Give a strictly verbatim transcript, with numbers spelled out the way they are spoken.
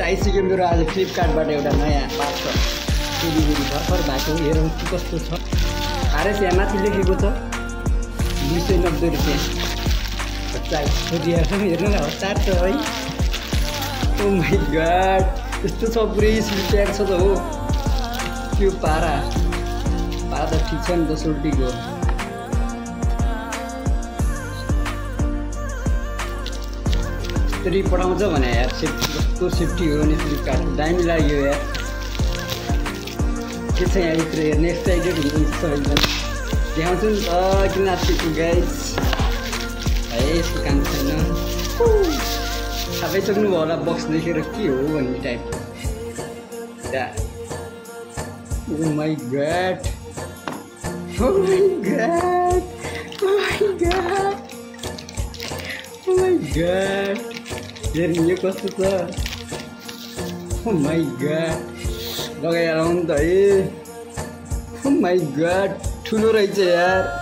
आइसक्यो मेरो आज फ्लिपकार्टबाट एउटा नयाँ पार्सल डेलिभरी भर्खर भएको हेरौँ कस्तो छ। आरएस यहाँ माथि लेखेको छ दुई सय नब्बे रुपियाँ खोजिरहेको हेर्नु न हतार छ है। ओ माई गड यस्तो छ पुरै स्लिप प्याक छ त हो। त्यो पारा पारा त ठिक छ नि त सोल्टीको। त्यसरी पठाउँछ भने यार सेफ्टी कस्तो सेफ्टी हो नि फ्लिपकार्ट दामी लाग्यो यार। के छ यहाँभित्र हेर्ने एक्साइटेड हुनुहुन्छ सबैजना देखाउँछु नि त किन आँटेको गाइस है। यसको काम छैन थाहा पाइसक्नु भयो होला बक्स देखेर के हो भन्ने टाइपको। Oh my god oh my god oh my god oh my god हेर्नु यो कस्तो छ। ओ माई गड लगाएर आउनु त है। ओ माई गड ठुलो रहेछ यार।